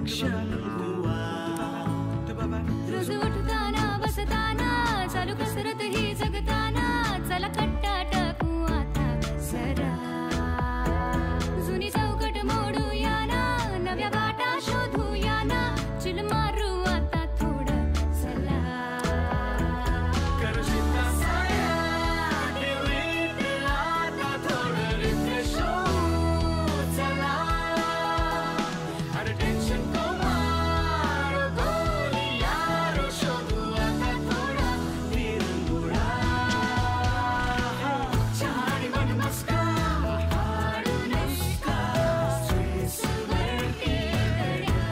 क्षण हुआ। रोज उठताना बसताना चालू कसरत ही जगताना चला कट्टा टाकू आता जरा जुनी चौकट मोडूया ना नव्या वाटा शोधूया ना चिल मारू आता थोडं चला करशील साया डिलीट आता थोडं रिफ्रेश चला अरे टेन्शन को मार गोली यारो शोधू आता थोडा विरंगुळा छाडी मन मस्का हाडू नुसका स्ट्रेसवरती दर्या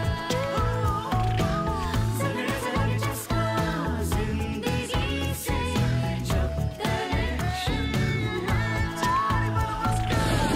सगळ्याचा चस्का जिंदगी से जब कनेक्शन हुआ छाडी मन मस्का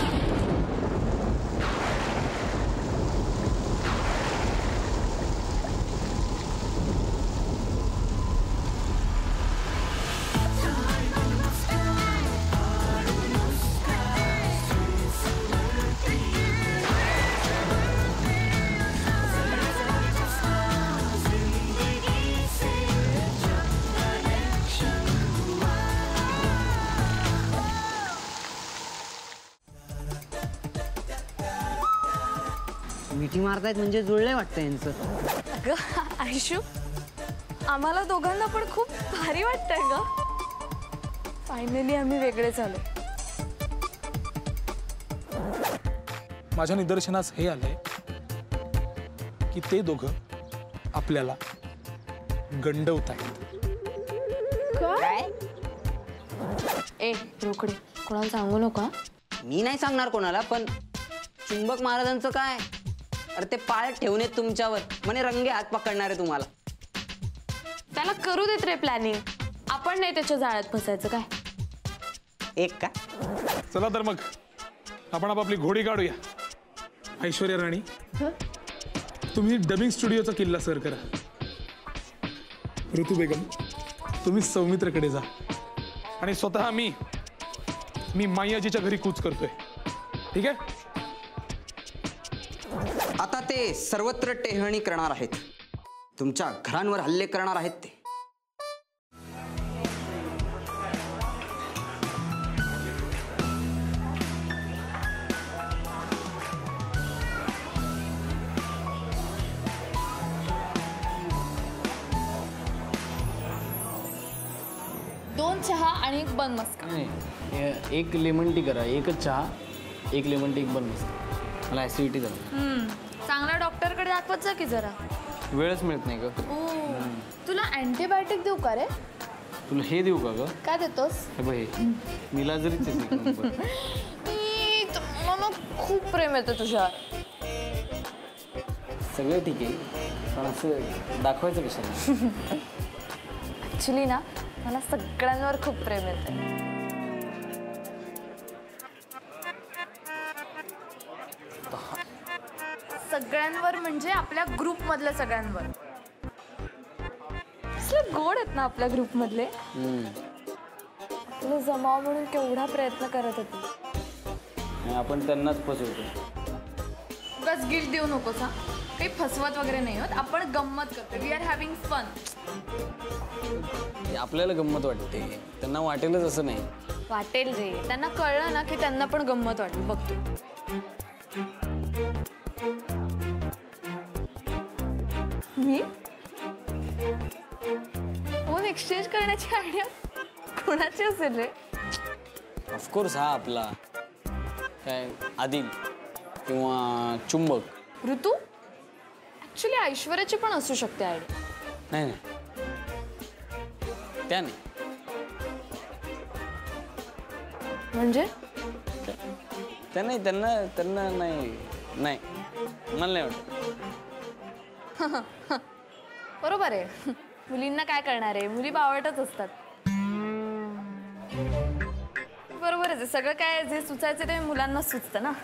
मिठी मारतायत म्हणजे जुळलंय वाटतं यांचं. अगं आयशू आम्हाला दोघांना पण खूप भारी वाटतंय ग. फायनली आम्ही वेगळे झालो. माझ्या निदर्शनास हे आलंय की ते दोघं आपल्याला गंडवत आहेत. काय ए रोकडे कोणाला सांगू नका. मी नाही सांगणार कोणाला, पण चुंबक महाराजांचं काय? अरे ते पाळत ठेवून येत तुमच्यावर म्हणे रंगे हात पकडणार आहे तुम्हाला. त्याला करू देत रे प्लॅनिंग. आपण नाही त्याच्या जाळ्यात फसायचं काय. एक का? चला तर मग आपण आपापली घोडी काढूया. ऐश्वर्या राणी तुम्ही डबिंग स्टुडिओचा किल्ला सर करा. ऋतू बेगम तुम्ही सौमित्रकडे जा आणि स्वतः मी मायाजीच्या घरी कूच करतोय. ठीक आहे? आता ते सर्वत्र टेहळणी करणार आहेत. तुमच्या घरांवर हल्ले करणार आहेत ते. दोन चहा आणि एक बन मस्का. नाही एक लेमन टी करा. एकच चहा, एक लेमन टी, एक बन मस्का. मला ॲसिडिटी झाली. चांगला डॉक्टरकडे दाखवत जा की जरा. वेळच मिळत नाही का? तुला अँटीबायोटिक देऊ का रे? तुला हे देऊ का ग? काय देतोस? हे बघ हे निलाजरीच आहे. मला खूप प्रेम येतं तुझ्यावर. सगळं ठीक आहे पण असं दाखवायचं कशाला? ॲक्च्युली ना मला सगळ्यांवर खूप प्रेम येतं. सगळ्यांवर म्हणजे आपल्या ग्रुप मधल्या सगळ्यांवर. असले गोड आहेत ना आपल्या ग्रुप मधले. तुला जमाव म्हणून केवढा प्रयत्न करत होते. आपण त्यांनाच फसवतो. बस गिल्ट देऊ नकोस हा. काही फसवत वगैरे नाही होत. आपण गंमत करतो. We are having fun. आपल्याला गंमत वाटते, त्यांना वाटेलच असं नाही. वाटेल रे. त्यांना कळलं ना की त्यांना पण गंमत वाटेल. बघतो मी फोन एक्सचेंज करण्याची आयडिया कोणाची असेल रे? ऑफकोर्स हा आपला काय आदिल किंवा चुंबक. ऋतू ऍक्च्युली ऐश्वर्याची पण असू शकते आयडिया. नाही नाही त्या नाही. म्हणजे त्या नाही. त्यांना नाही नाही मला नाही वाटत. बरोबर आहे. मुलींना काय करणार आहे. मुली बावळटच असतात. बरोबरच आहे. सगळं काय जे सुचायचं ते मुलांना सुचतं ना.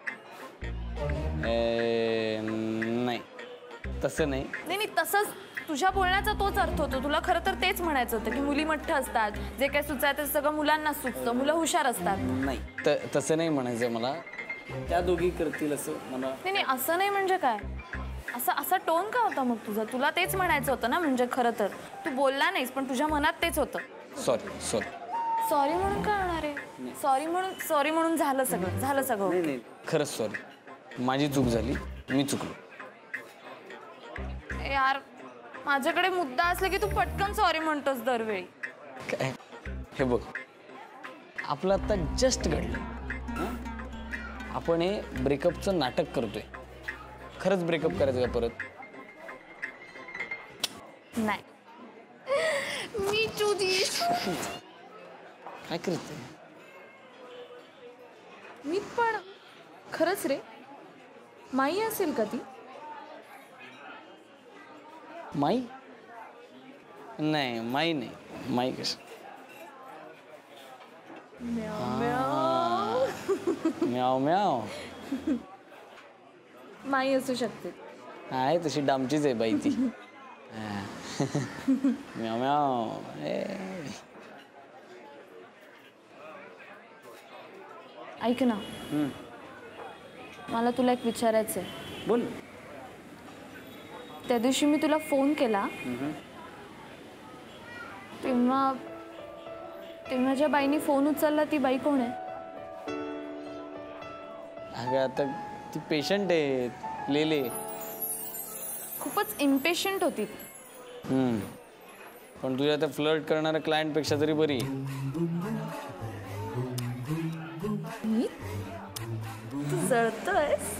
नाही तसं नाही. नाही तसंच तुझ्या बोलण्याचा तोच अर्थ होतो. तुला खरं तर तेच म्हणायचं होतं की मुली मठ्ठ असतात. जे काय सुचायचं सगळं मुलांना सुचतं. मुलं हुशार असतात. नाही तसं नाही म्हणायचं मला. त्या दोघी करतील असं मला. नाही असं नाही म्हणजे काय. असा असा टोन का होता मग तुझा? तुला तेच म्हणायचं होतं ना, म्हणजे खरं तर तू बोलला नाहीस पण तुझ्या मनात तेच होतं. Sorry sorry. सॉरी म्हणून काय होणार आहे? सॉरी म्हणून झालं सगळं. नाही खरंच सॉरी. माझी चूक झाली, मी चुकलो. यार माझ्याकडे मुद्दा असला की तू पटकन सॉरी म्हणतोस दरवेळी. काय हे बघ, आपलं आता जस्ट घडलं. हं? आपण हे ब्रेकअपचं नाटक करतोय. खरंच ब्रेकअप करायचं का परत? नाही मी तुझी काय करते? मी पण खरंच रे. माई असेल का ती? माई? नाही माई नाही. माई कसं? म्याव म्याव. माई असू शकते. आहे तशी डामचीच आहे बाई ती. हा. म्याव म्याव. ऐक ना, मला तुला एक विचारायचं आहे. बोल. त्या दिवशी मी तुला फोन केला तेव्हा ज्या बाईनी फोन उचलला ती बाई कोण आहे? अगं आता ती पेशंट आहे, लेले. खूपच इम्पेशंट होती. पण तुझ्या त्या फ्लर्ट करणाऱ्या क्लायंटपेक्षा तरी बरी. मी? तू जळतोयस?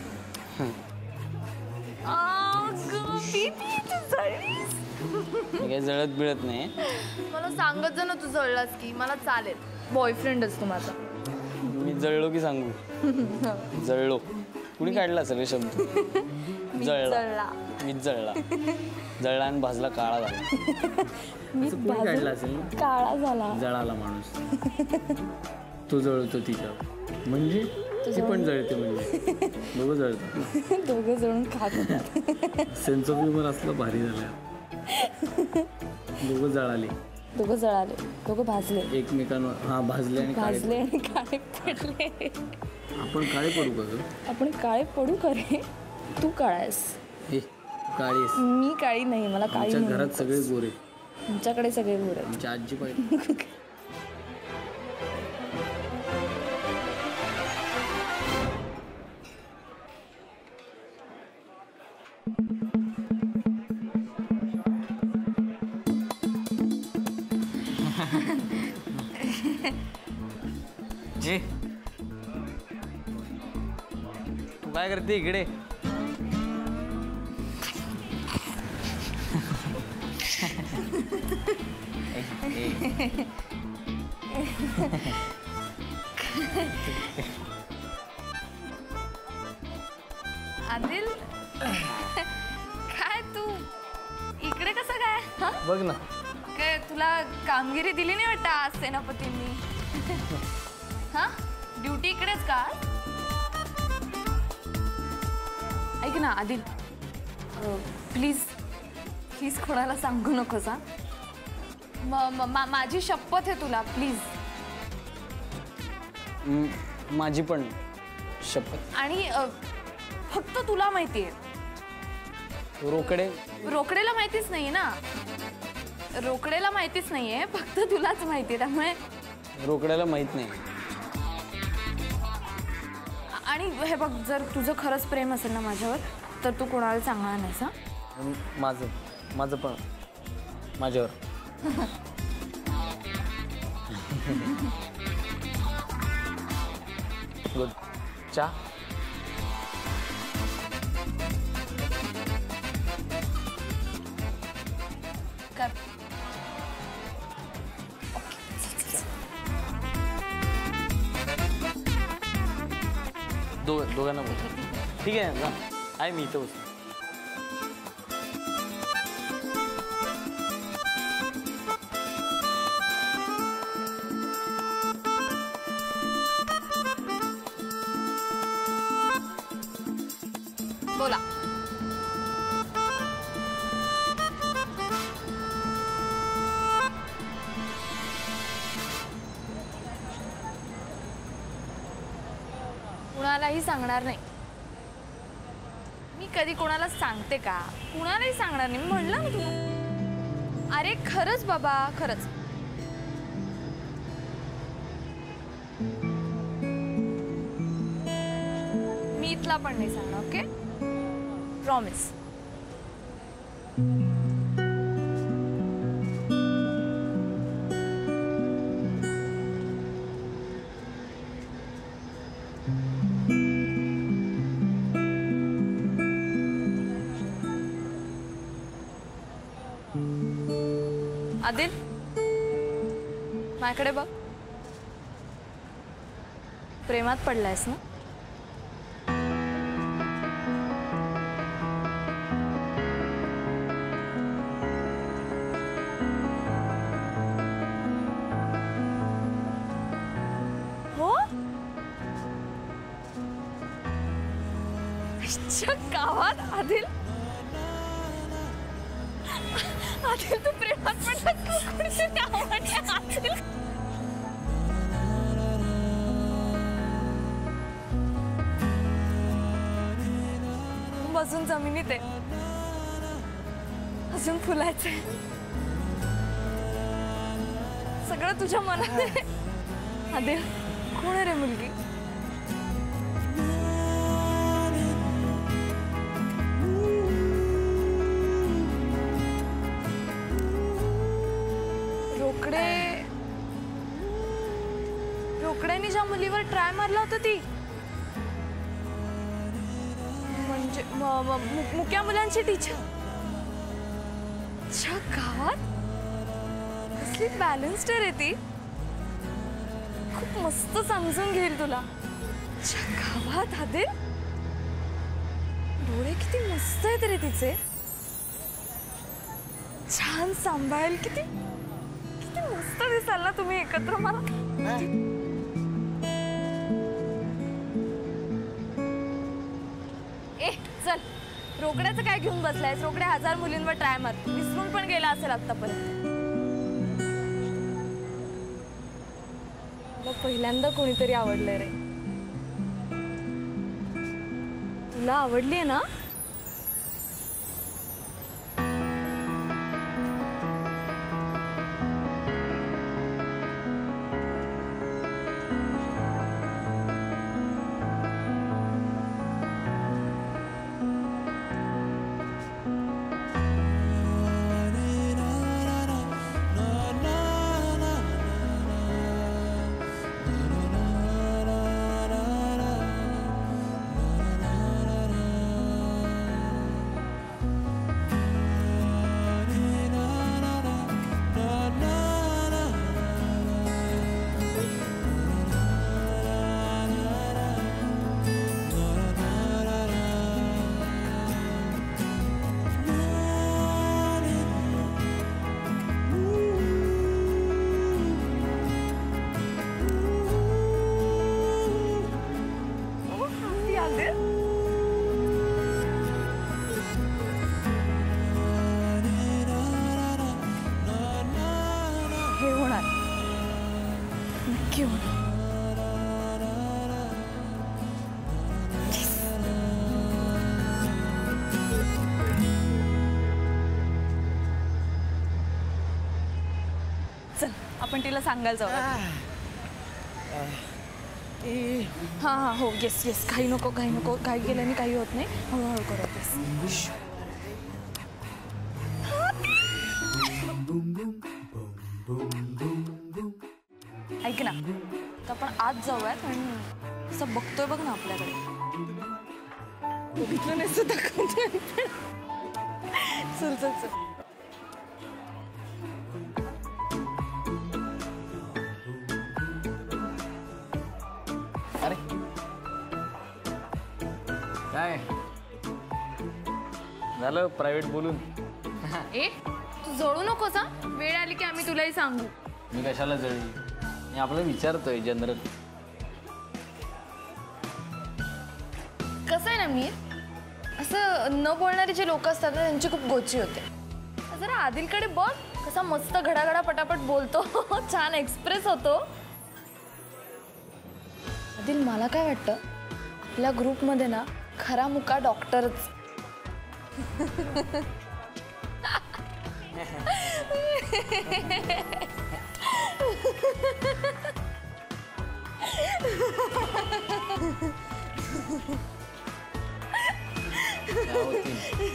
मी काही जळत बिळत नाही. मला सांगत जा ना तू जळलास की, मला चालेल. बॉयफ्रेंडच तू माझा. मी जळलो की सांगू? जळलो. कुणी काढला सगळे शब्द? जळला. मीच जळला. जळला आणि भाजला काळा झाला. कुणी काढला असेल? काळा झाला. जळाला माणूस. तो जळतो तिच्यावर, म्हणजे ती पण जळते. म्हणजे दोघं जळतात. दोघं जळून खात होतात. सेन्स ऑफ ह्युमर असलं भारी झालं. दोघं जळाले. दोघं भाजले एकमेकांवर. भाजले आणि काळे पडले. आपण काळे पडू का ग? आपण काळे पडू का रे? तू काळायस. हे काळी आहेस. मी काळी नाही. मला काळी आमच्या घरात सगळे गोरे. तुमच्याकडे सगळे गोरे. आमच्या आजी पाहिजे. जे तू काय करते इकडे? आदिल काय तू इकडे कसं काय? बघ ना. काय तुला कामगिरी दिली नाही वाटतं आज सेनापतींनी? हा ड्युटी इकडेच का? ऐक ना आदिल, प्लीज कोणाला सांगू नकोस. हा माझी शपथ आहे तुला. प्लीज. माझी पण शपथ. आणि फक्त तुला माहितीये. रोकडेला माहितीच नाहीये ना. रोकडेला माहितीच नाहीये, फक्त तुलाच माहितीये. त्यामुळे रोकड्याला माहित नाही. आणि हे बघ, जर तुझं खरंच प्रेम असेल ना माझ्यावर, तर तू कोणाला सांगणार नाहीस. हा माझं पण माझ्यावर. गुड. चहा. कर. दोघांना बोल. ठीक आहे ना. आहे मी इथं. बोला. कुणालाही सांगणार नाही. मी कधी कोणाला सांगते का? कुणालाही सांगणार नाही, मी म्हणलं ना तुला. अरे खरंच बाबा, खरंच. मी इथला पण नाही सांगणार, ओके? प्रॉमिस. आदिल, माझ्याकडे बघ. प्रेमात पडलायस ना? हो? आजच्या गावात आदिल, आदिल तू प्रेमात पडलास का? कोणीतरी आवडलं आदिल. बसून जमिनीत आहे, अजून फुलायचंय. सगळं तुझ्या मनात आहे. आदिल, कोण आहे रे मुलगी? रोकड्याने ज्या मुलीवर ट्राय मारला होता ती, म्हणजे मुक्या मुलांची टीचर. गावात कसली बॅलन्स्ड आहे ती. खूप मस्त समजून घेईल तुला. गावात आदिल, डोळे किती मस्त आहेत रे तिचे. छान सांभाळेल. किती किती मस्त दिसाल ना तुम्ही एकत्र. मला चल, रोकड्याचं काय घेऊन बसलायस? रोकड्या 1000 मुलींवर ट्राय मारतो. विसरून पण गेला असेल आतापर्यंत. तुला पहिल्यांदा कोणीतरी आवडलंय रे. तुला आवडलीये ना? हे होणार, नक्की होणार. चल, आपण तिला सांगायला जाऊ. हा हा, हो, येस येस. काही नको, काही नको. काही केल्याने काही होत नाही. हळूहळू करत. ऐक ना, तर आपण आज जाऊयात आणि असं बघतोय बघ ना आपल्याकडे. बघितलं नाही सुद्धा. चल चल चल. अरे काय झालं प्रायव्हेट बोलून? ए, तू जळू नकोस हा. वेळ आली की आम्ही तुलाही सांगू. मी कशाला जळली? मी आपलं विचारतोय जनरल. कसं आहे ना, मी असं न बोलणारे जे लोक असतात ना, त्यांची खूप गोची होते. जरा आदिलकडे बघ, कसा मस्त घडाघडा पटापट बोलतो. छान एक्सप्रेस होतो. आदिल, मला काय वाटतं, आपल्या ग्रुपमध्ये ना खरा मुका डॉक्टरच. क्या होती?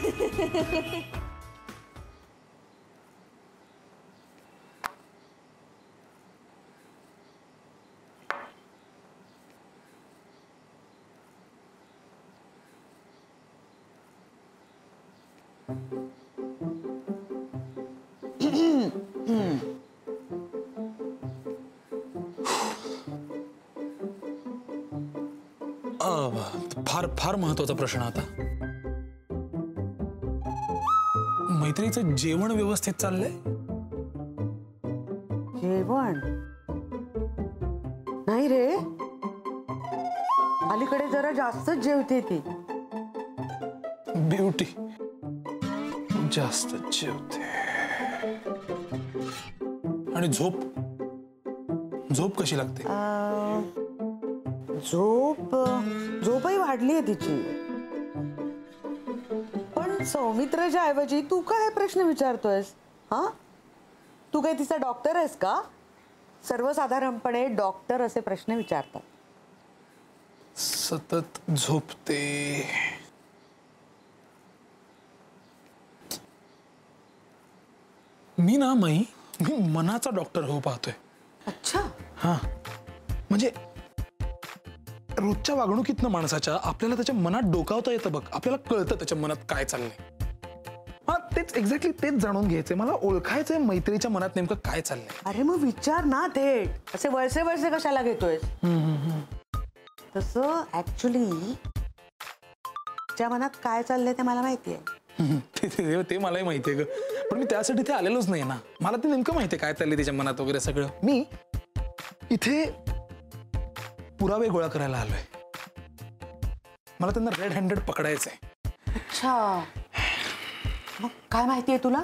फार फार महत्वाचा प्रश्न आता. मैत्रीचं जेवण व्यवस्थित चाललंय? जेवण नाही रे, अलीकडे जरा जास्तच जेवते ती. ब्युटी जास्त जेवते. आणि झोप झोप कशी लागते? झोपही वाढली आहे तिची. पण सौमित्राच्या ऐवजी तू काय प्रश्न विचारतोयस? हा, तू काय तिचा डॉक्टर आहेस का? सर्वसाधारणपणे डॉक्टर असे प्रश्न विचारतात. सतत झोपते. मी मनाचा डॉक्टर हो पाहतोय. अच्छा. हा, म्हणजे रोजच्या वागणुकीतनं माणसाच्या आपल्याला त्याच्या मनात डोकावता येतं बघ. आपल्याला कळतं त्याच्या मनात काय चाललंय. मला तेच एक्झॅक्टली तेच जाणून घ्यायचंय. मला ओळखायचंय मैत्रीच्या मनात नेमकं काय चाललंय. अरे मग विचार ना थेट. असे वळसे वळसे कशाला घेतोयस? तसं ऍक्च्युली तिच्या मनात काय चाललंय ते मला माहितीये. ते मलाही माहितीये ग, पण मी त्यासाठी ते आलेलोच नाही ना. मला ते नेमकं माहितीये काय चाललंय तिच्या मनात वगैरे सगळं. मी इथे पुरावे गोळा करायला आलोय. मला त्यांना रेड हँडेड पकडायचंय. अच्छा, मग काय माहितीये तुला?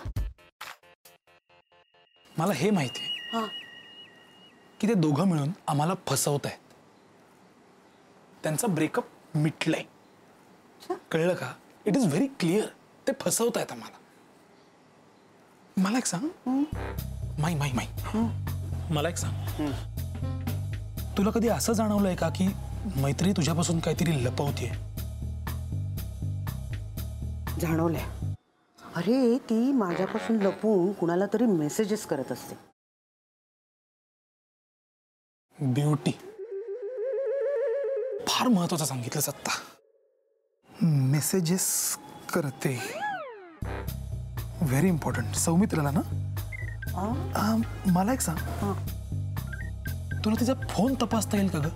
मला हे माहितीये की ते दोघं मिळून आम्हाला फसवतायत. त्यांचा ब्रेकअप मिटलाय. कळलं का? It is very clear. ते फसवतायत आम्हाला. मला एक सांग माई मला एक सांग, तुला कधी असं जाणवलंय का की मैत्री तुझ्यापासून काहीतरी लपवतीये? जाणवलंय. अरे ती माझ्यापासून लपून कुणाला तरी मेसेजेस करत असते. ब्युटी, फार महत्वाचं सांगितलंस आत्ता. मेसेजेस करते. Very important. सौमित्रला ना? मला एक सांग, तुला तिचा फोन तपासता येईल का ग?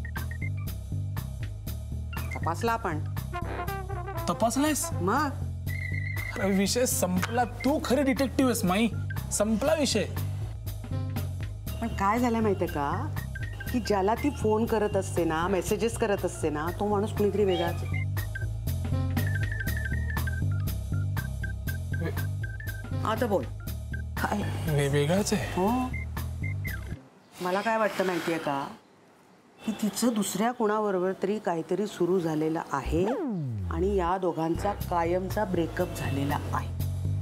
तपासला आपण. तपासलायस? मग अरे विषय संपला. तू खरी डिटेक्टिव्ह आहेस माई. संपला विषय. पण काय झालं माहितीये का, की ज्याला ती फोन करत असते ना, मेसेजेस करत असते ना, तो माणूस कुणीतरी वेगळाच आहे. आता बोल काय. वेगळाच आहे. हो, मला काय वाटतं माहितीये का, की तिचं दुसऱ्या कुणाबरोबर तरी काहीतरी सुरू झालेलं आहे आणि या दोघांचा कायमचा ब्रेकअप झालेला आहे.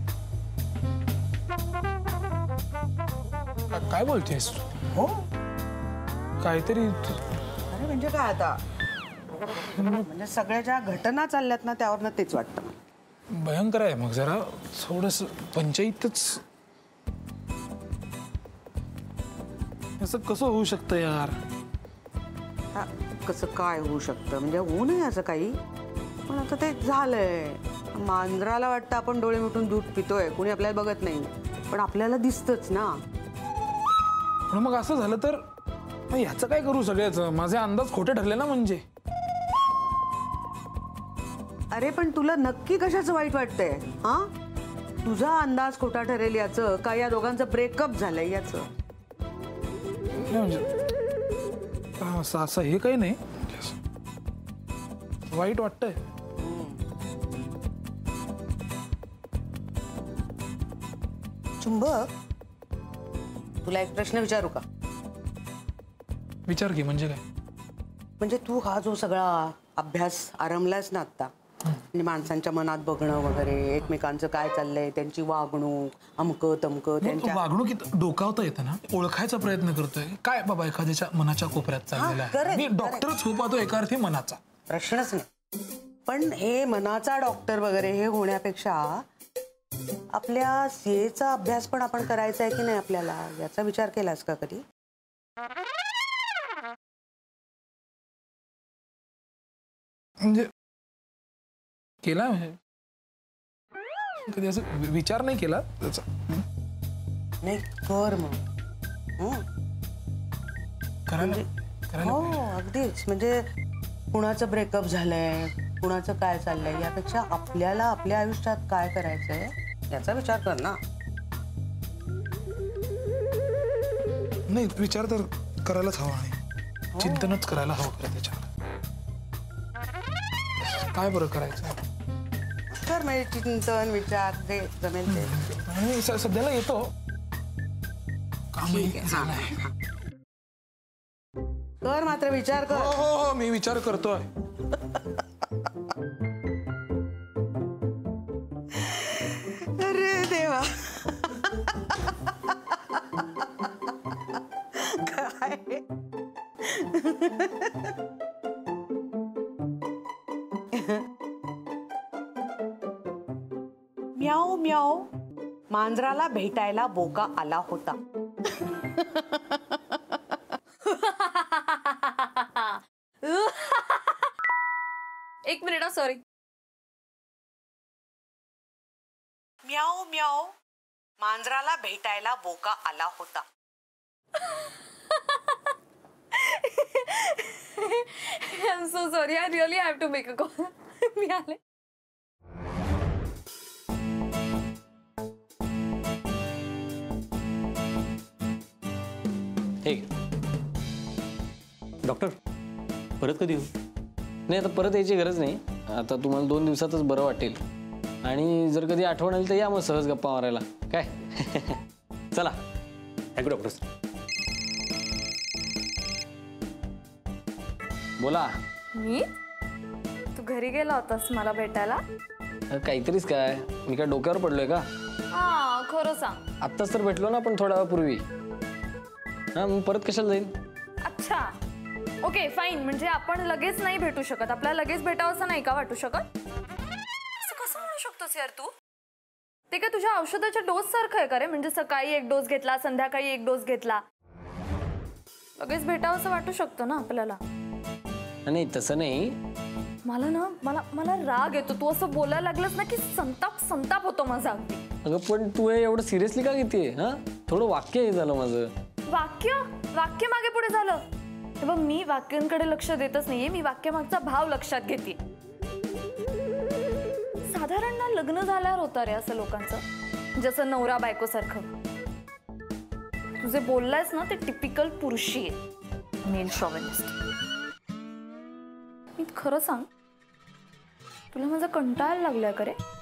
काय बोलतेस? हो, काहीतरी अरे म्हणजे काय आता, म्हणजे सगळ्या ज्या घटना चालल्यात ना त्यावरनं तेच वाटतं मला. भयंकर आहे. मग जरा थोडस पंचायतच. असं कसं होऊ शकतं यार? हा, कसं काय होऊ शकतं म्हणजे होऊ नये असं काही, पण आता ते झालंय. मांजराला वाटतं आपण डोळे मिटून दूध पितोय, कोणी आपल्याला बघत नाही, पण आपल्याला दिसतच ना. पण मग असं झालं तर ह्याचं काय करू? सगळ्याच माझे अंदाज खोटे ठरले ना. म्हणजे अरे पण तुला नक्की कशाचं वाईट वाटतंय? हा, तुझा अंदाज खोटा ठरेल याचं का या दोघांचं ब्रेकअप झालंय याचं? म्हणजे असं हे काही नाही. वाईट वाटतंय. चुंबक, तुला एक प्रश्न विचारू का? विचार की. म्हणजे काय? म्हणजे तू हा जो सगळा अभ्यास आरंभलास ना आता, म्हणजे माणसांच्या मनात बघणं वगैरे, एकमेकांचं काय चाललंय, त्यांची वागणूक, अमकं तमकं, त्यांच्या वागणुकीत डोकावता येतं ना, ओळखायचा प्रयत्न करतोय काय बाबा एखाद्याच्या मनाच्या कोपऱ्यात चाललेला आहे. correct, मी डॉक्टरच हो पाहतो एका अर्थी मनाचा. प्रश्नच नाही. पण हे मनाचा डॉक्टर वगैरे हे होण्यापेक्षा आपल्या सीएचा अभ्यास पण आपण करायचा आहे की नाही आपल्याला, याचा विचार केलास का कधी? म्हणजे केला म्हणजे कधी असं विचार नाही केला त्याचा. नाही कर मग. करायला हो अगदीच. म्हणजे कुणाचं ब्रेकअप झालंय, कुणाचं काय चाललंय, यापेक्षा आपल्याला आपल्या आयुष्यात काय करायचंय याचा विचार कर ना. नाही विचार तर करायलाच हवा आणि चिंतनच करायला हवं खरं त्याच्यावर. काय बरं करायचं कर म्हणजे चिंतन विचार जे जमेल ते. आणि सध्याला येतो कामही झालंय. कर मात्र विचार कर. हो हो हो मी विचार करतोय. अरे देवा काय म्याव म्याव मांजराला भेटायला बोका आला होता. एक मिनिट, सॉरी. म्याव म्याव मांजराला भेटायला बोका आला होता. I am so sorry, I really have to make a call. मी आले. हे डॉक्टर परत कधी येऊ? नाही आता परत यायची गरज नाही. आता तुम्हाला 2 दिवसातच बरं वाटेल. आणि जर कधी आठवण आली तर या मग सहज गप्पा मारायला काय. चला थँक्यू डॉक्टर. बोला. मी? तू घरी गेला होतास मला भेटायला? काहीतरीच काय, मी काय डोक्यावर पडलोय का? हा खरं सांग. आत्ताच तर भेटलो ना आपण थोड्या वेळापूर्वी. हा मग परत कशाला जाईल? अच्छा ओके फाईन. म्हणजे आपण लगेच नाही भेटू शकत, आपल्याला लगेच भेटावं असं नाही का वाटू शकत? असं कसं म्हणू शकतोस यार तू? ते काय तुझ्या औषधाच्या डोस सारखं आहे का रे? म्हणजे सकाळी 1 डोस घेतला, संध्याकाळी 1 डोस घेतला, लगेच भेटावं असं वाटू शकतं ना आपल्याला? नाही तसं नाही. मला ना मला राग येतो. तू असं बोलायला लागलंस ना की संताप होतो माझा अगदी. अगं पण तू हे एवढं सिरियसली का घेतेय? हा थोडं वाक्य हे झालं माझं. वाक्य मागे पुढे झालं. तेव्हा मी वाक्यांकडे लक्ष देतच नाहीये, मी वाक्यामागचा भाव लक्षात घेते. साधारण ना लग्न झाल्यावर होतं रे असं लोकांचं, जसं नवरा बायको सारखं. तुझे बोललायस ना ते टिपिकल पुरुषी आहे, मेल शॉव्हिनिस्ट. मी खरं सांग, तुला माझा कंटाळायला लागलाय का रे?